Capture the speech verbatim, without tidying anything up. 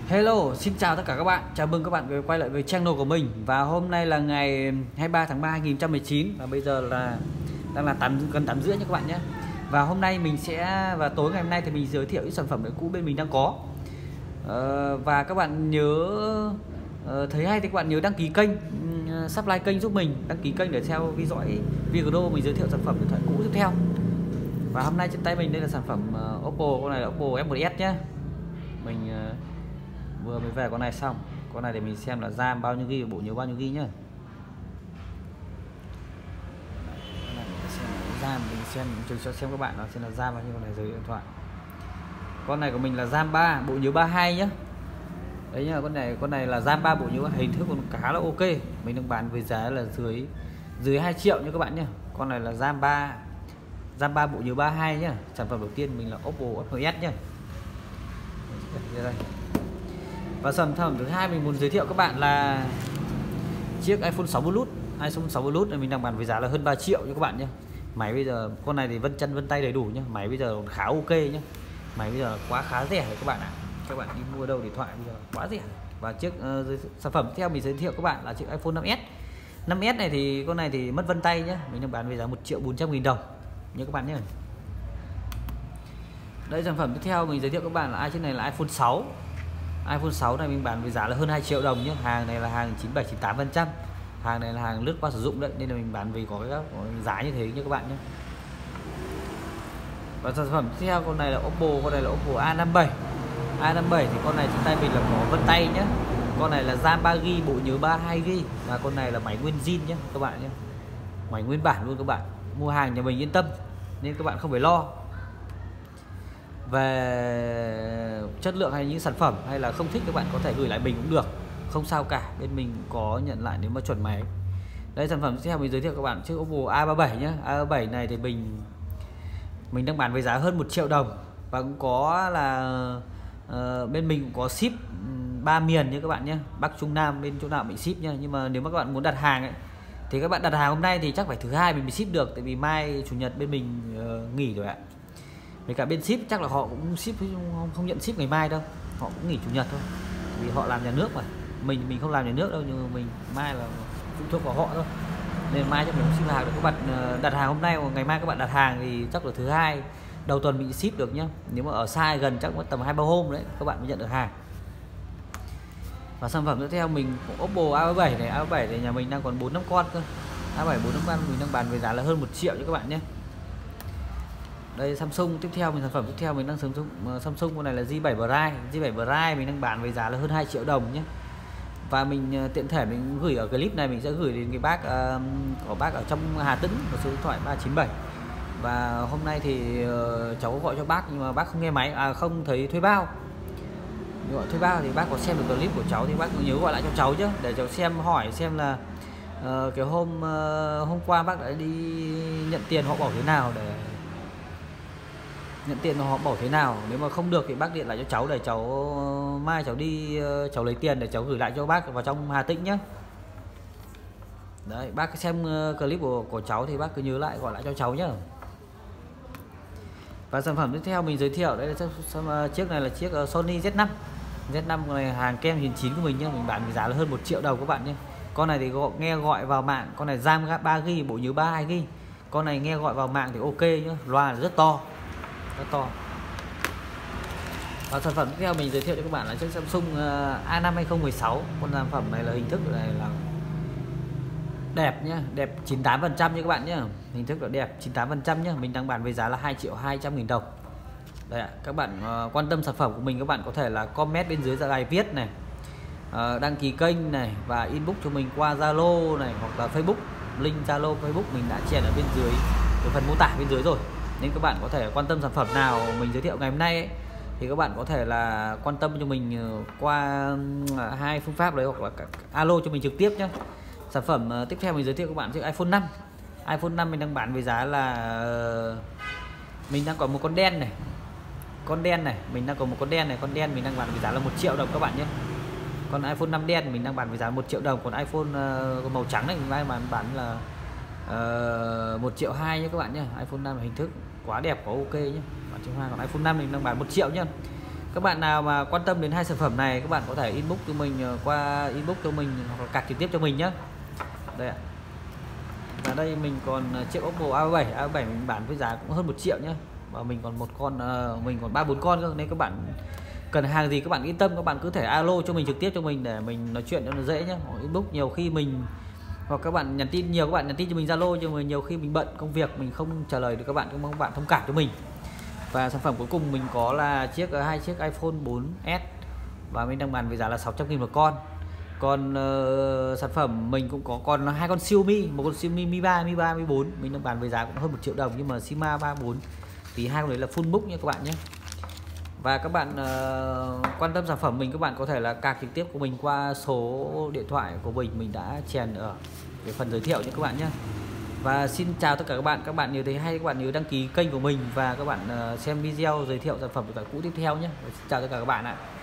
Hello, xin chào tất cả các bạn. Chào mừng các bạn quay lại với channel của mình. Và hôm nay là ngày hai mươi ba tháng ba năm hai nghìn không trăm mười chín và bây giờ là đang là tám gần tám rưỡi nha các bạn nhé. Và hôm nay mình sẽ và tối ngày hôm nay thì mình giới thiệu những sản phẩm cũ bên mình đang có. Ờ, và các bạn nhớ uh, thấy hay thì các bạn nhớ đăng ký kênh, uh, subscribe kênh giúp mình, đăng ký kênh để theo theo dõi video mình giới thiệu sản phẩm điện thoại cũ tiếp theo. Và hôm nay trên tay mình đây là sản phẩm uh, Oppo, con này là Oppo F một S nhé. Mình uh, vừa mới về con này xong. Con này để mình xem là RAM bao nhiêu ghi, bộ nhớ bao nhiêu ghi nhá. RAM mình xem mình cho xem các bạn nó xem là RAM bao nhiêu con này rồi điện thoại. Con này của mình là RAM ba, bộ nhớ ba mươi hai nhá. Đấy nhá, con này con này là RAM ba, bộ nhớ hình thức còn khá là ok. Mình đang bán với giá là dưới dưới hai triệu nha các bạn nhá. Con này là RAM ba, RAM ba bộ nhớ ba mươi hai nhá. Sản phẩm đầu tiên mình là Oppo F một S nhá. Đây. Và sản phẩm thứ hai mình muốn giới thiệu các bạn là chiếc iPhone sáu Plus. iPhone sáu Plus này mình đang bán với giá là hơn ba triệu nha các bạn nhé. Máy bây giờ con này thì vân chân vân tay đầy đủ nhá. Máy bây giờ khá ok nhá. Máy bây giờ quá khá rẻ rồi các bạn ạ. Các bạn đi mua đâu điện thoại bây giờ quá rẻ. Và chiếc uh, sản phẩm tiếp theo mình giới thiệu các bạn là chiếc iPhone năm S. năm S này thì con này thì mất vân tay nhá. Mình đang bán với giá một triệu bốn trăm nghìn đồng nha các bạn nhé. Đây, sản phẩm tiếp theo mình giới thiệu các bạn là chiếc này là iPhone sáu. iPhone sáu này mình bán với giá là hơn hai triệu đồng nhé. Hàng này là hàng chín mươi bảy chín mươi tám phần trăm. Hàng này là hàng lướt qua sử dụng đấy nên là mình bán vì có cái giá như thế nha các bạn nhé. Và sản phẩm tiếp theo con này là Oppo, con này là Oppo A năm mươi bảy. A năm mươi bảy thì con này trên tay mình là có vân tay nhé. Con này là RAM ba gi bi, bộ nhớ ba mươi hai gi bi và con này là máy nguyên zin nhé các bạn nhé. Máy nguyên bản luôn các bạn. Mua hàng nhà mình yên tâm nên các bạn không phải lo về chất lượng hay những sản phẩm, hay là không thích các bạn có thể gửi lại mình cũng được, không sao cả, bên mình có nhận lại nếu mà chuẩn máy. Đây, sản phẩm tiếp theo mình giới thiệu các bạn chiếc Oppo A ba mươi bảy nhé. A ba mươi bảy này thì mình mình đang bán với giá hơn một triệu đồng và cũng có là uh, bên mình cũng có ship ba miền như các bạn nhé, Bắc Trung Nam, bên chỗ nào mình ship nha. Nhưng mà nếu mà các bạn muốn đặt hàng ấy thì các bạn đặt hàng hôm nay thì chắc phải thứ hai mình mới ship được, tại vì mai chủ nhật bên mình uh, nghỉ rồi ạ. Với cả bên ship chắc là họ cũng ship không, không nhận ship ngày mai đâu, họ cũng nghỉ chủ nhật thôi, vì họ làm nhà nước mà. Mình mình không làm nhà nước đâu, nhưng mà mình mai là phụ thuộc vào họ thôi, nên mai chắc mình không ship hàng được. Các bạn đặt hàng hôm nay hoặc ngày mai các bạn đặt hàng thì chắc là thứ hai đầu tuần mình ship được nhá. Nếu mà ở xa gần chắc mất tầm hai ba hôm đấy các bạn mới nhận được hàng. Và sản phẩm tiếp theo mình Oppo A ba mươi bảy này. A ba mươi bảy này nhà mình đang còn bốn năm con cơ. A ba mươi bảy bốn năm con mình đang bán với giá là hơn một triệu cho các bạn nhé. Đây, Samsung tiếp theo mình sản phẩm tiếp theo mình đang sử dụng Samsung, con này là J bảy Prime. J bảy Prime mình đang bán với giá là hơn hai triệu đồng nhé. Và mình tiện thể mình gửi ở clip này, mình sẽ gửi đến cái bác uh, của bác ở trong Hà Tĩnh, một số điện thoại ba chín bảy. Và hôm nay thì uh, cháu gọi cho bác nhưng mà bác không nghe máy, à không thấy thuê bao. Gọi thuê bao thì bác có xem được clip của cháu thì bác cũng nhớ gọi lại cho cháu chứ, để cháu xem hỏi xem là uh, cái hôm uh, hôm qua bác đã đi nhận tiền họ bảo thế nào, để nhận tiền họ bảo thế nào. Nếu mà không được thì bác điện lại cho cháu để cháu mai cháu đi cháu lấy tiền để cháu gửi lại cho bác vào trong Hà Tĩnh nhé. Đấy, bác xem clip của, của cháu thì bác cứ nhớ lại gọi lại cho cháu nhé. Và sản phẩm tiếp theo mình giới thiệu đây là chiếc này là chiếc Sony Z năm. Z năm này hàng kem chín chín của mình nhé, mình bán với giá là hơn một triệu đồng các bạn nhé. Con này thì gọi, nghe gọi vào mạng, con này RAM ba gi bi, bộ nhớ ba mươi hai gi bi. Con này nghe gọi vào mạng thì ok nhé, loa rất to, rất to. Và sản phẩm tiếp theo mình giới thiệu cho các bạn là chiếc Samsung A năm hai không một sáu. Con sản phẩm này là hình thức này là đẹp nhá, đẹp chín mươi tám phần trăm nha các bạn nhá. Hình thức là đẹp chín mươi tám phần trăm nhá. Mình đang bán với giá là hai triệu hai trăm nghìn đồng. Đây ạ, các bạn uh, quan tâm sản phẩm của mình các bạn có thể là comment bên dưới bài viết này, uh, đăng ký kênh này và inbox cho mình qua Zalo này hoặc là Facebook. Link Zalo Facebook mình đã chèn ở bên dưới cái phần mô tả bên dưới rồi, nên các bạn có thể quan tâm sản phẩm nào mình giới thiệu ngày hôm nay ấy, thì các bạn có thể là quan tâm cho mình qua hai phương pháp đấy, hoặc là alo cho mình trực tiếp nhé. Sản phẩm tiếp theo mình giới thiệu các bạn chiếc iPhone năm. iPhone năm mình đang bán với giá là mình đang có một con đen này, con đen này mình đang có một con đen này, con đen mình đang bán với giá là một triệu đồng các bạn nhé. Còn iPhone năm đen mình đang bán với giá một triệu đồng, còn iPhone uh, màu trắng này mình đang bán, bán là uh, một triệu hai nhé các bạn nhé. iPhone năm là hình thức quá đẹp, quá ok nhé. Còn iPhone năm mình đang bán một triệu nhé. Các bạn nào mà quan tâm đến hai sản phẩm này, các bạn có thể inbox cho mình qua inbox cho mình hoặc là cạc trực tiếp cho mình nhé. Đây ạ. Và đây mình còn chiếc Oppo A ba bảy, A ba bảy mình bán với giá cũng hơn một triệu nhé. Và mình còn một con uh, mình còn ba bốn con cơ, nên các bạn cần hàng gì các bạn yên tâm, các bạn cứ thể alo cho mình trực tiếp cho mình để mình nói chuyện cho nó dễ nhé. Inbox nhiều khi mình hoặc các bạn nhắn tin nhiều, các bạn nhắn tin cho mình Zalo cho mình, nhiều khi mình bận công việc mình không trả lời được các bạn, các bạn thông cảm cho mình. Và sản phẩm cuối cùng mình có là chiếc hai chiếc iPhone bốn S và mình đang bán với giá là sáu trăm nghìn một con. Còn uh, sản phẩm mình cũng có còn hai con Xiaomi, một con Xiaomi Mi ba, Mi ba, Mi bốn mình đang bán với giá cũng hơn một triệu đồng, nhưng mà Sima ba bốn thì hai con đấy là full book nha các bạn nhé. Và các bạn uh, quan tâm sản phẩm mình, các bạn có thể là cạc trực tiếp của mình qua số điện thoại của mình mình đã chèn ở cái phần giới thiệu nhé các bạn nhé. Và xin chào tất cả các bạn, các bạn nhớ thấy hay các bạn nhớ đăng ký kênh của mình và các bạn uh, xem video giới thiệu sản phẩm của cả cũ tiếp theo nhé. Xin chào tất cả các bạn ạ.